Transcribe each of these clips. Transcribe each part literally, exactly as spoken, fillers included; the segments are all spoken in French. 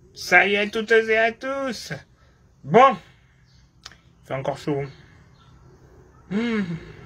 Salut à toutes et à tous. Bon, il fait encore chaud. Mmh.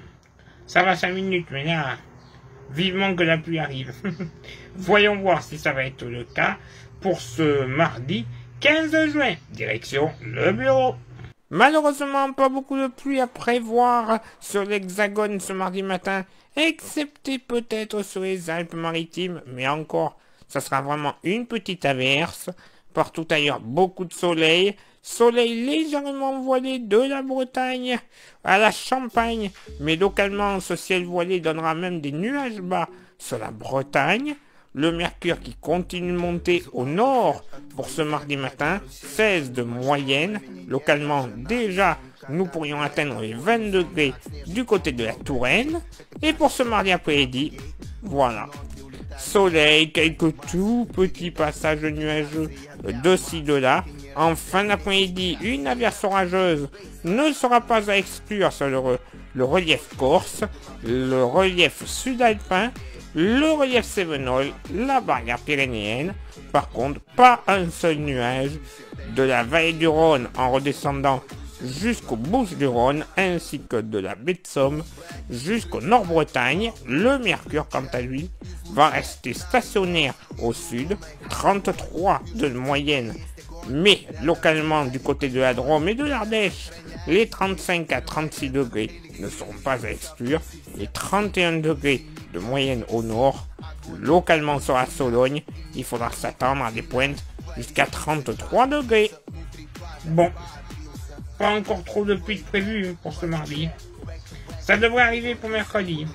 Ça va cinq minutes, mais là, vivement que la pluie arrive. Voyons voir si ça va être le cas pour ce mardi quinze juin. Direction le bureau. Malheureusement, pas beaucoup de pluie à prévoir sur l'Hexagone ce mardi matin, excepté peut-être sur les Alpes-Maritimes, mais encore, ça sera vraiment une petite averse. Partout ailleurs, beaucoup de soleil, soleil légèrement voilé de la Bretagne à la Champagne, mais localement, ce ciel voilé donnera même des nuages bas sur la Bretagne. Le mercure qui continue de monter au nord pour ce mardi matin, seize de moyenne. Localement, déjà, nous pourrions atteindre les vingt degrés du côté de la Touraine. Et pour ce mardi après-midi, voilà. Soleil, quelques tout petits passages nuageux de ci, de là. En fin d'après-midi, une averse orageuse ne sera pas à exclure sur le, le relief corse, le relief sud-alpin, le relief cévenol, la barrière pyrénéenne. Par contre, pas un seul nuage de la vallée du Rhône en redescendant jusqu'aux Bouches-du-Rhône, ainsi que de la baie de Somme jusqu'au Nord-Bretagne. Le mercure, quant à lui, va rester stationnaire au sud, trente-trois de moyenne, mais localement du côté de la Drôme et de l'Ardèche, les trente-cinq à trente-six degrés ne seront pas à exclure, les trente et un degrés de moyenne au nord. Localement sur la Sologne, il faudra s'attendre à des pointes jusqu'à trente-trois degrés. Bon, pas encore trop de pluie prévue pour ce mardi. Ça devrait arriver pour mercredi.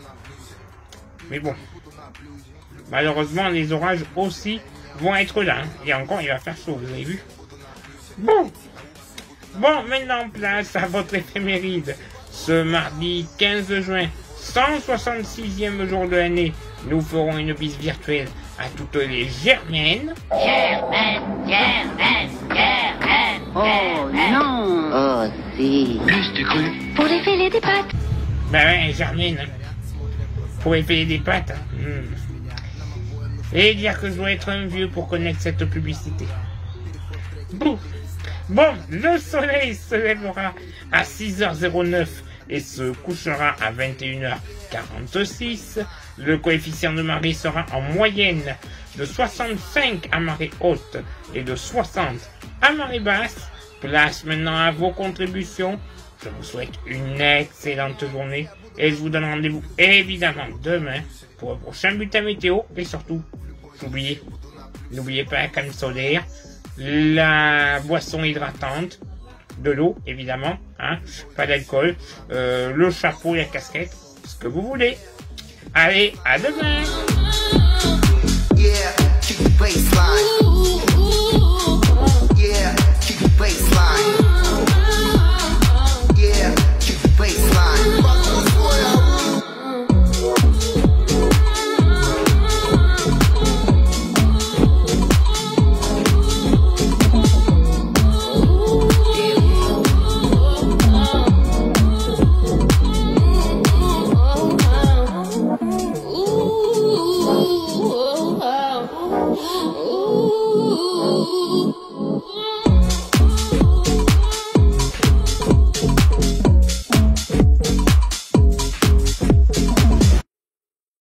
Mais bon, malheureusement, les orages aussi vont être là. Et encore, il va faire chaud, vous avez vu? Bon, bon, maintenant place à votre éphéméride. Ce mardi quinze juin, cent soixante-sixième jour de l'année, nous ferons une bise virtuelle à toutes les Germaines. Germaine, Germaine, Germaine. Oh non. Oh si. Plus de cru. Pour les fêler des pâtes. Ben ouais, Germaine. Pour épeler des pâtes. Hmm. Et dire que je dois être un vieux pour connaître cette publicité. Bon, bon, le soleil se lèvera à six heures zéro neuf et se couchera à vingt et une heures quarante-six. Le coefficient de marée sera en moyenne de soixante-cinq à marée haute et de soixante à marée basse. Place maintenant à vos contributions. Je vous souhaite une excellente journée et je vous donne rendez-vous évidemment demain pour un prochain bulletin météo. Et surtout, n'oubliez, n'oubliez pas la crème solaire, la boisson hydratante, de l'eau évidemment, hein, pas d'alcool, euh, le chapeau, la casquette, ce que vous voulez. Allez, à demain. Yeah,